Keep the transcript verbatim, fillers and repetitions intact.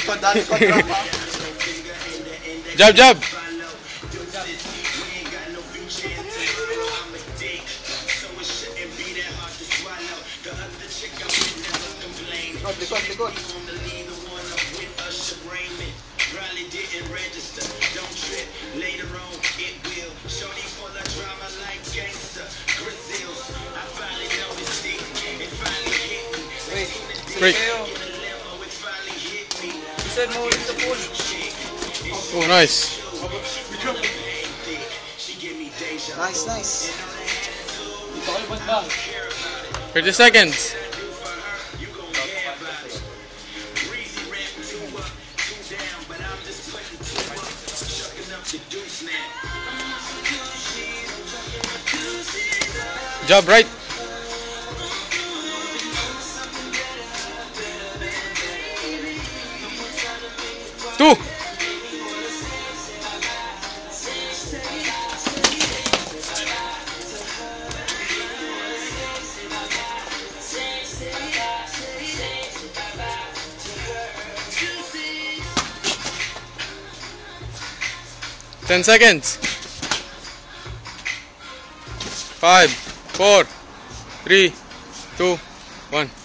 Jab, jab. Likod, likod. Break. Send mo ulit sa pool. Oh, nice. Nice, nice. thirty seconds. Jab right. Two. Ten seconds. Five, four, three, two, one.